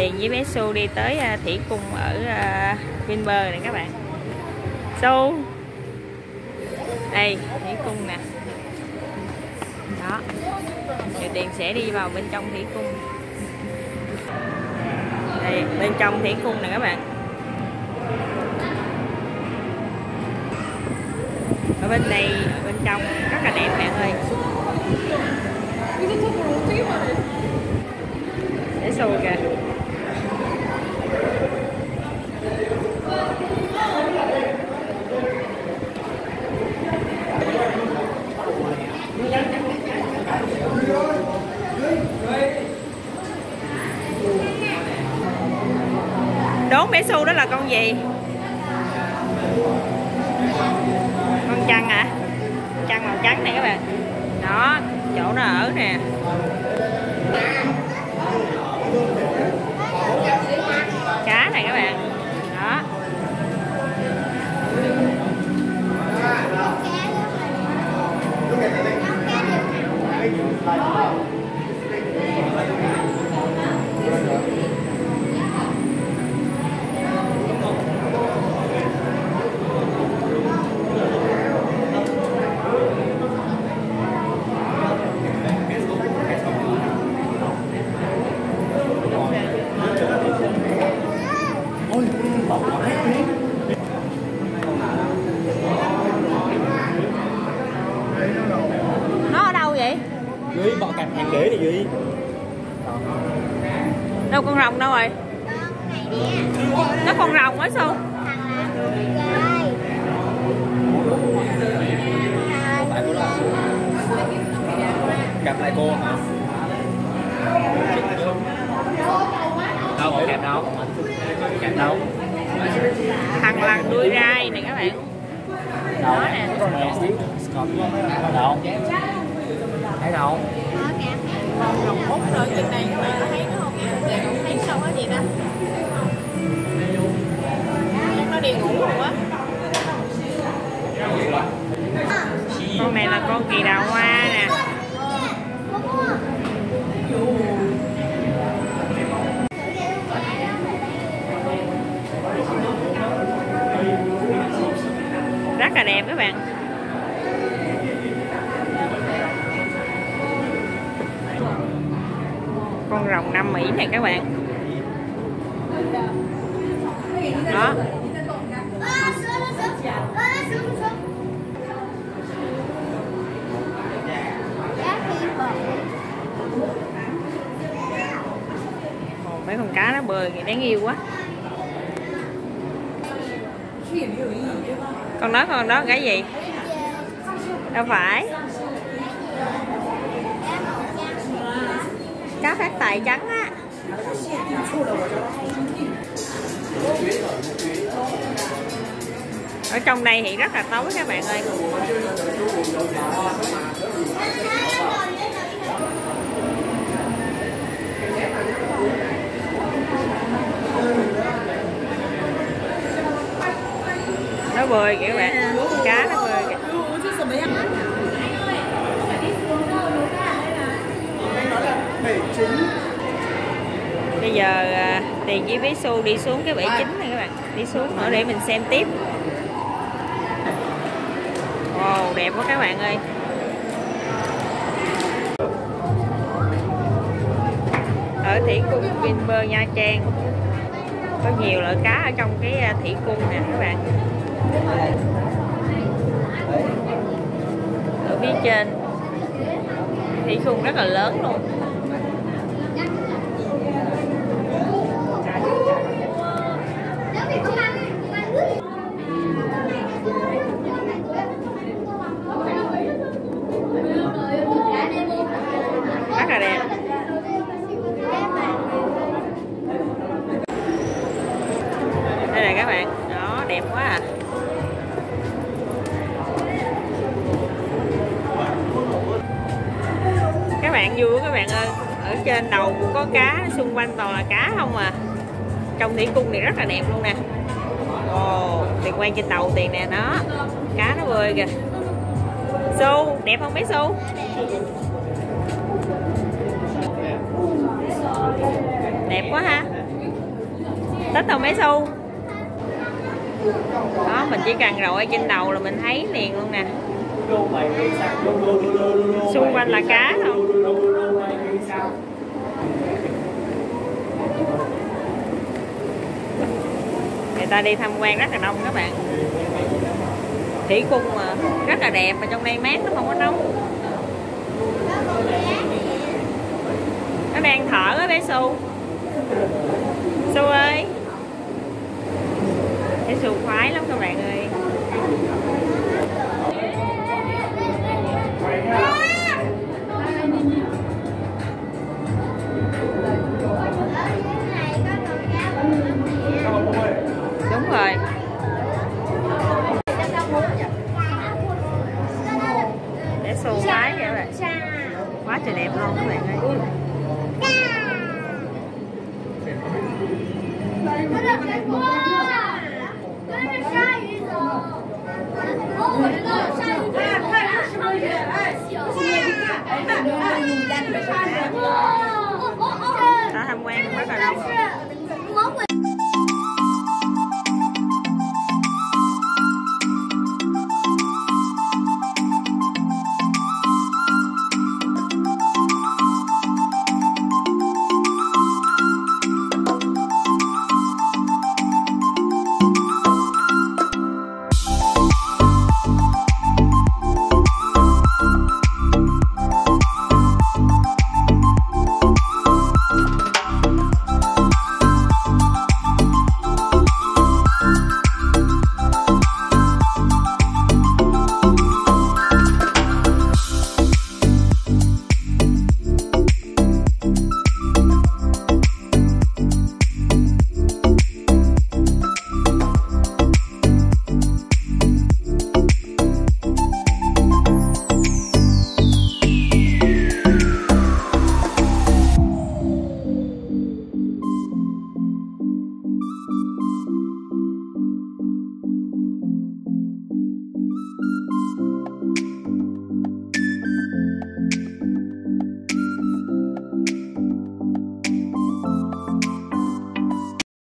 Tiền với bé Su đi tới thủy cung ở Vinpearl này các bạn. Su đây thủy cung nè, đó thì Tiền sẽ đi vào bên trong thủy cung. Đây bên trong thủy cung nè các bạn. Ở bên đây, ở bên trong rất là đẹp bạn ơi. Để Su kìa. Đón bé Su đó là con gì? Con trăng hả? Trăng màu trắng này các bạn. Đó, chỗ nó ở nè. Cá này các bạn. Đó. Nó ở đâu vậy? Dưới bọ cạp hàng ghế này dưới. Đâu con rồng đâu rồi? Nó con rồng á Su. Gặp lại cô hả? Đâu kẹp đâu? Kẹp đâu? Thằng lằn đuôi rai này các bạn. Đó nè. Đâu? Thấy đâu? Con rồng hút rồi trên này các bạn có thấy nó không? Chị không thấy sao á gì đó. Nó đi ngủ rồi á. Con này là con kỳ đào hoa nè. Rất là đẹp các bạn. Con rồng Nam Mỹ này các bạn. Đó. Mấy con cá nó bơi kìa, đáng yêu quá. Con đó cái gì? Đâu phải. Cá phát tài trắng á. Ở trong đây thì rất là tối các bạn ơi. Nó bơi kìa các bạn. Cá nó bơi kìa. Bây giờ Tiền với bé Su đi xuống cái bể chính này các bạn. Đi xuống nữa để mình xem tiếp. Wow, đẹp quá các bạn ơi. Ở thủy cung Vinpearl Nha Trang có nhiều loại cá ở trong cái thủy cung nè các bạn. Ở phía trên thủy cung rất là lớn luôn. Rất là đẹp. Đây là các bạn, đó đẹp quá à. Các bạn vui các bạn ơi. Ở trên đầu cũng có cá, xung quanh toàn là cá không à. Trong thủy cung này rất là đẹp luôn nè. Ồ, Tiền quay trên đầu Tiền nè, đó cá nó bơi kìa. Su, đẹp không bé Su? Đẹp quá ha. Thích không bé Su? Đó, mình chỉ cần rọi trên đầu là mình thấy liền luôn nè. Xung quanh là cá không? Người ta đi tham quan rất là đông các bạn. Thủy cung mà rất là đẹp, mà trong đây mát, nó không có nóng. Nó đang thở á bé Su. Su ơi, bé Su khoái lắm các bạn ơi. Đúng rồi. Bé Su khoái vậy các bạn. Quá trời đẹp luôn các bạn ơi.